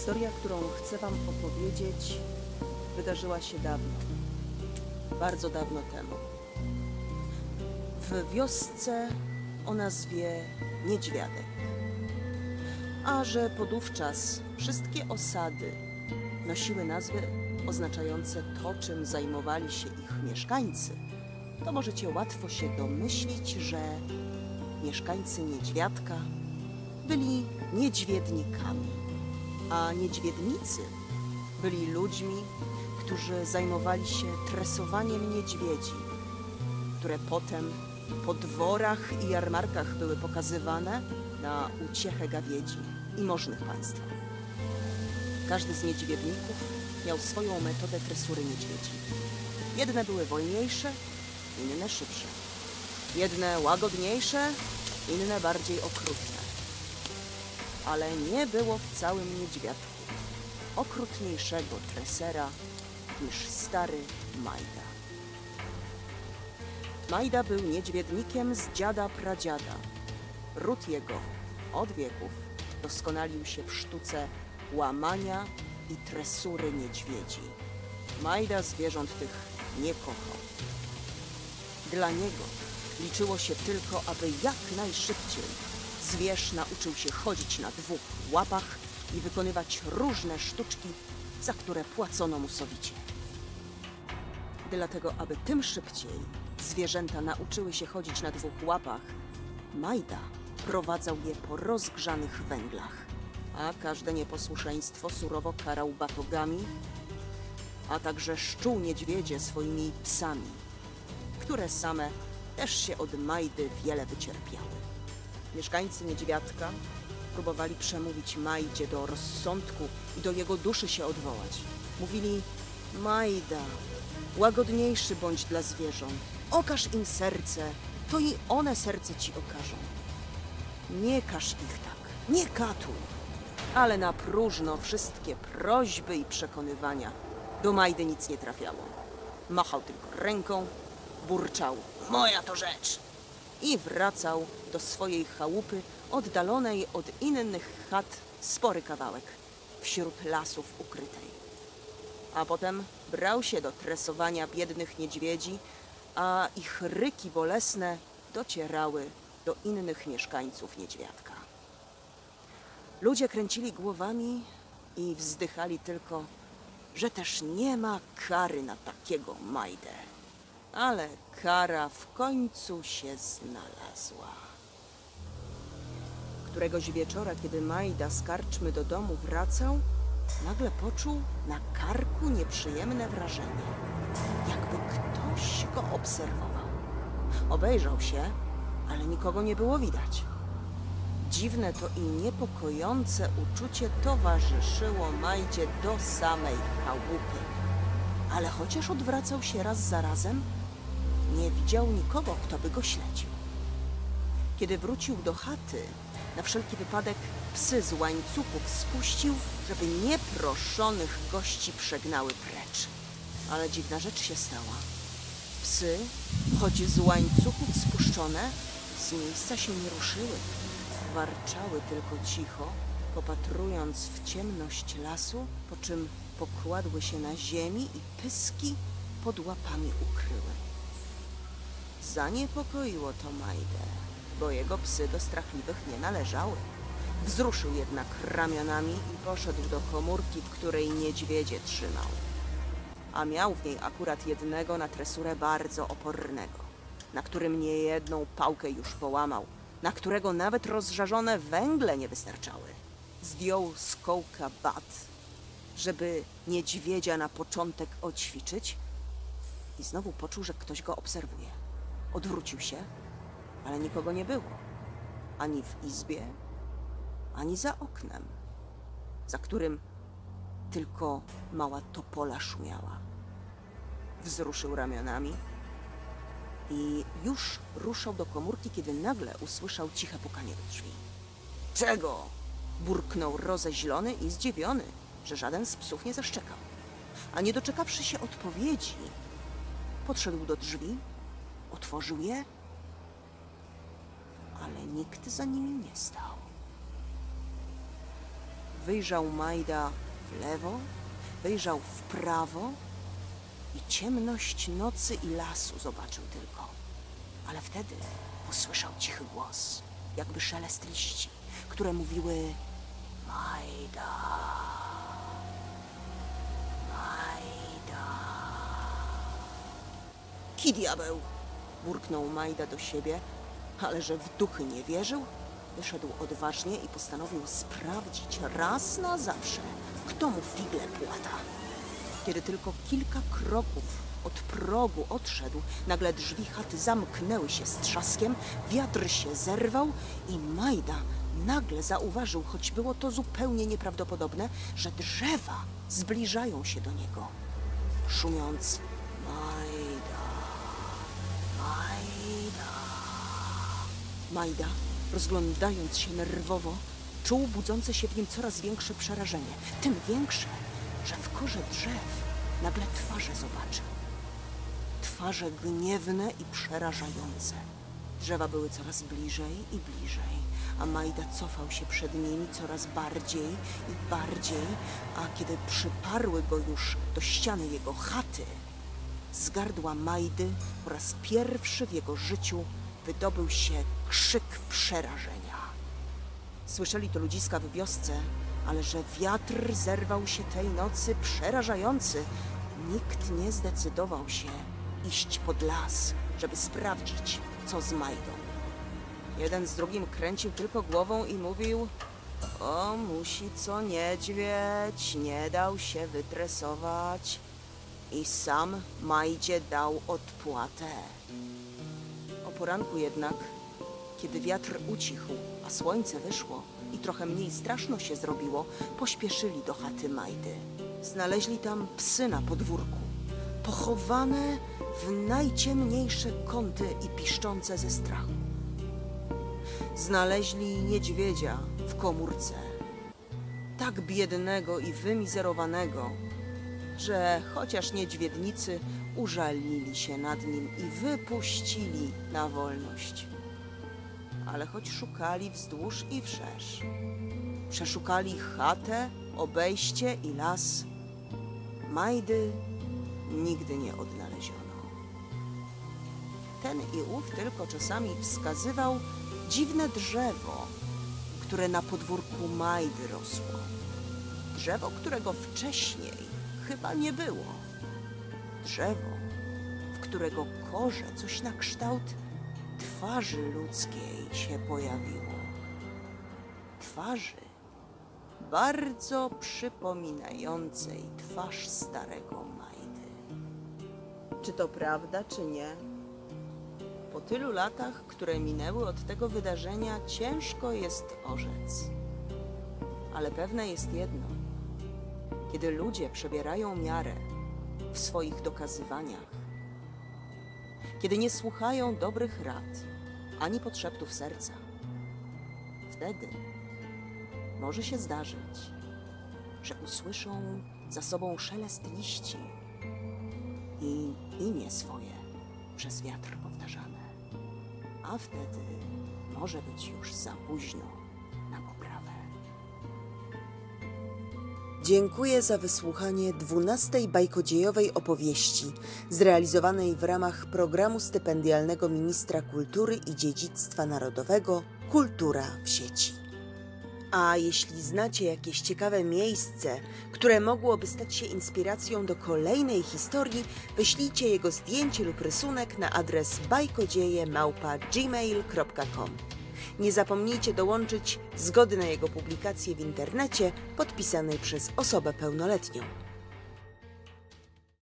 Historia, którą chcę wam opowiedzieć, wydarzyła się dawno. Bardzo dawno temu. W wiosce o nazwie Niedźwiadek. A że podówczas wszystkie osady nosiły nazwy oznaczające to, czym zajmowali się ich mieszkańcy, to możecie łatwo się domyślić, że mieszkańcy Niedźwiadka byli niedźwiednikami, a niedźwiednicy byli ludźmi, którzy zajmowali się tresowaniem niedźwiedzi, które potem po dworach i jarmarkach były pokazywane na uciechę gawiedzi i możnych państwa. Każdy z niedźwiedników miał swoją metodę tresury niedźwiedzi. Jedne były wolniejsze, inne szybsze. Jedne łagodniejsze, inne bardziej okrutne. Ale nie było w całym Niedźwiadku okrutniejszego tresera niż stary Majda. Majda był niedźwiednikiem z dziada pradziada. Ród jego od wieków doskonalił się w sztuce łamania i tresury niedźwiedzi. Majda zwierząt tych nie kochał. Dla niego liczyło się tylko, aby jak najszybciej zwierz nauczył się chodzić na dwóch łapach i wykonywać różne sztuczki, za które płacono mu sowicie. Dlatego, aby tym szybciej zwierzęta nauczyły się chodzić na dwóch łapach, Majda prowadzał je po rozgrzanych węglach, a każde nieposłuszeństwo surowo karał batogami, a także szczuł niedźwiedzie swoimi psami, które same też się od Majdy wiele wycierpiały. Mieszkańcy Niedźwiadka próbowali przemówić Majdzie do rozsądku i do jego duszy się odwołać. Mówili: Majda, łagodniejszy bądź dla zwierząt, okaż im serce, to i one serce ci okażą. Nie każ ich tak, nie katuj. Ale na próżno wszystkie prośby i przekonywania. Do Majdy nic nie trafiało. Machał tylko ręką, burczał: moja to rzecz! I wracał do swojej chałupy, oddalonej od innych chat spory kawałek, wśród lasów ukrytej. A potem brał się do tresowania biednych niedźwiedzi, a ich ryki bolesne docierały do innych mieszkańców Niedźwiadka. Ludzie kręcili głowami i wzdychali tylko, że też nie ma kary na takiego Majdę. Ale kara w końcu się znalazła. Któregoś wieczora, kiedy Majda z karczmy do domu wracał, nagle poczuł na karku nieprzyjemne wrażenie, jakby ktoś go obserwował. Obejrzał się, ale nikogo nie było widać. Dziwne to i niepokojące uczucie towarzyszyło Majdzie do samej chałupy. Ale chociaż odwracał się raz za razem, nie widział nikogo, kto by go śledził. Kiedy wrócił do chaty, na wszelki wypadek psy z łańcuchów spuścił, żeby nieproszonych gości przegnały precz. Ale dziwna rzecz się stała. Psy, choć z łańcuchów spuszczone, z miejsca się nie ruszyły. Warczały tylko cicho, popatrując w ciemność lasu, po czym pokładły się na ziemi i pyski pod łapami ukryły. Zaniepokoiło to Majdę, bo jego psy do strachliwych nie należały. Wzruszył jednak ramionami i poszedł do komórki, w której niedźwiedzie trzymał. A miał w niej akurat jednego na tresurę bardzo opornego, na którym niejedną pałkę już połamał, na którego nawet rozżarzone węgle nie wystarczały. Zdjął z kołka bat, żeby niedźwiedzia na początek oćwiczyć, i znowu poczuł, że ktoś go obserwuje. Odwrócił się, ale nikogo nie było. Ani w izbie, ani za oknem, za którym tylko mała topola szumiała. Wzruszył ramionami i już ruszał do komórki, kiedy nagle usłyszał ciche pukanie do drzwi. Czego? Burknął rozeźlony i zdziwiony, że żaden z psów nie zaszczekał. A nie doczekawszy się odpowiedzi, podszedł do drzwi, otworzył je, ale nikt za nimi nie stał. Wyjrzał Majda w lewo, wyjrzał w prawo i ciemność nocy i lasu zobaczył tylko. Ale wtedy usłyszał cichy głos, jakby szelest liści, które mówiły: Majda, Majda. Ki diabeł! Burknął Majda do siebie, ale że w duchy nie wierzył, wyszedł odważnie i postanowił sprawdzić raz na zawsze, kto mu figle płata. Kiedy tylko kilka kroków od progu odszedł, nagle drzwi chaty zamknęły się z trzaskiem, wiatr się zerwał i Majda nagle zauważył, choć było to zupełnie nieprawdopodobne, że drzewa zbliżają się do niego, szumiąc: Majda, Majda. Majda, rozglądając się nerwowo, czuł budzące się w nim coraz większe przerażenie. Tym większe, że w korze drzew nagle twarze zobaczył. Twarze gniewne i przerażające. Drzewa były coraz bliżej i bliżej, a Majda cofał się przed nimi coraz bardziej i bardziej, a kiedy przyparły go już do ściany jego chaty, z gardła Majdy po raz pierwszy w jego życiu wydobył się krzyk przerażenia. Słyszeli to ludziska w wiosce, ale że wiatr zerwał się tej nocy przerażający, nikt nie zdecydował się iść pod las, żeby sprawdzić, co z Majdą. Jeden z drugim kręcił tylko głową i mówił: o, musi co niedźwiedź, nie dał się wytresować i sam Majdzie dał odpłatę. O poranku jednak, kiedy wiatr ucichł, a słońce wyszło i trochę mniej straszno się zrobiło, pośpieszyli do chaty Majdy. Znaleźli tam psy na podwórku, pochowane w najciemniejsze kąty i piszczące ze strachu. Znaleźli niedźwiedzia w komórce, tak biednego i wymizerowanego, że chociaż niedźwiednicy użalili się nad nim i wypuścili na wolność. Ale choć szukali wzdłuż i wszerz, przeszukali chatę, obejście i las, Majdy nigdy nie odnaleziono. Ten i ów tylko czasami wskazywał dziwne drzewo, które na podwórku Majdy rosło. Drzewo, którego wcześniej chyba nie było. Drzewo, w którego korze coś na kształt twarzy ludzkiej się pojawiło. Twarzy bardzo przypominającej twarz starego Majdy. Czy to prawda, czy nie? Po tylu latach, które minęły od tego wydarzenia, ciężko jest orzec. Ale pewne jest jedno. Kiedy ludzie przebierają miarę w swoich dokazywaniach, kiedy nie słuchają dobrych rad ani podszeptów serca, wtedy może się zdarzyć, że usłyszą za sobą szelest liści i imię swoje przez wiatr powtarzane, a wtedy może być już za późno na poprawę. Dziękuję za wysłuchanie 12. bajkodziejowej opowieści zrealizowanej w ramach programu stypendialnego Ministra Kultury i Dziedzictwa Narodowego Kultura w sieci. A jeśli znacie jakieś ciekawe miejsce, które mogłoby stać się inspiracją do kolejnej historii, wyślijcie jego zdjęcie lub rysunek na adres bajkodzieje@gmail.com. Nie zapomnijcie dołączyć zgody na jego publikację w internecie podpisanej przez osobę pełnoletnią.